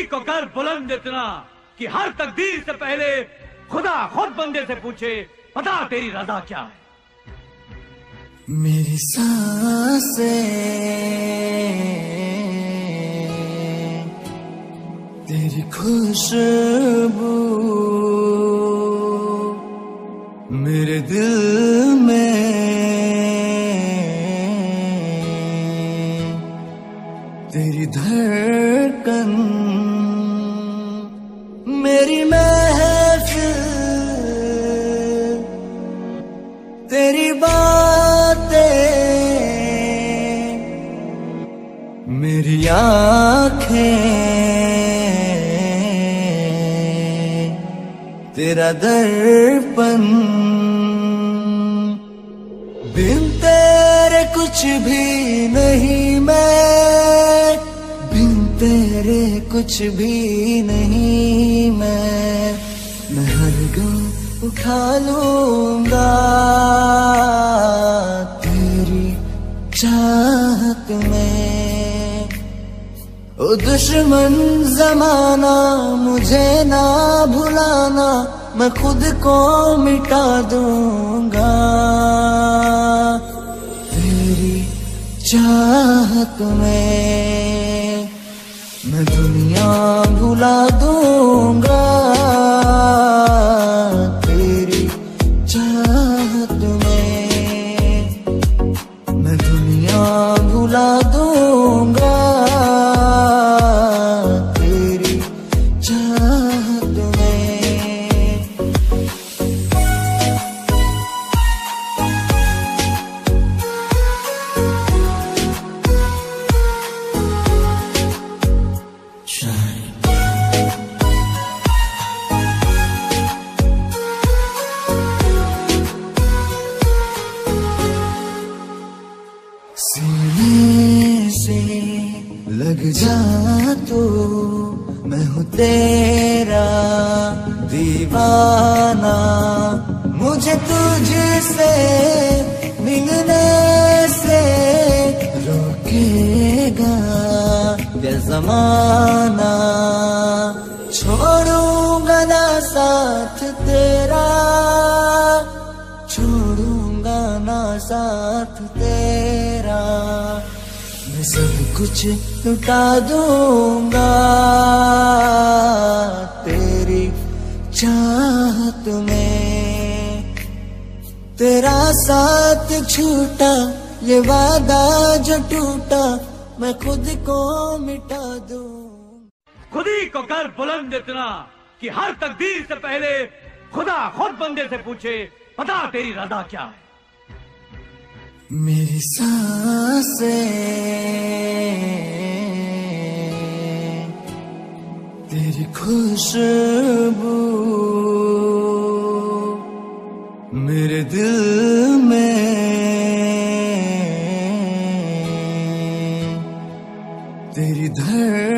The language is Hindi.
खुदी को कर बुलंद इतना कि हर तकदीर से पहले खुदा खुद बंदे से पूछे, बता तेरी रजा क्या है। मेरी सांसें तेरी खुशबू मेरे दिल में तेरी धड़कन, मेरी महफिल तेरी बातें, मेरी आँखें तेरा दर्पण। बिन तेरे कुछ भी नहीं मैं, बिन तेरे कुछ भी नहीं मैं हर गम उठा लूंगा तेरी चाहत में। ओ दुश्मन ज़माना मुझे ना भुलाना, मैं खुद को मिटा दूंगा तेरी चाहत में। मैं दुनिया भुला दूंगा तेरी चाहत में। मैं दुनिया भुला दूंगा तेरी चाहत में। सीने से लग जा तू, मैं हूँ तेरा दीवाना। मुझे तुझसे मिलने से रोकेगा क्या ज़माना। छोड़ूंगा ना साथ तेरा, छोड़ूंगा ना साथ तेरा। मैं सब कुछ लुटा दूंगा तेरी चाहत में। तेरा साथ छूटा ये वादा जो टूटा, मैं खुद को मिटा दूं। खुदी को कर बुलंद इतना कि हर तकदीर से पहले खुदा खुद बंदे से पूछे, बता तेरी रजा क्या है। मेरी सांसें तेरी खुशबू मेरे दिल में तेरी धड़कन,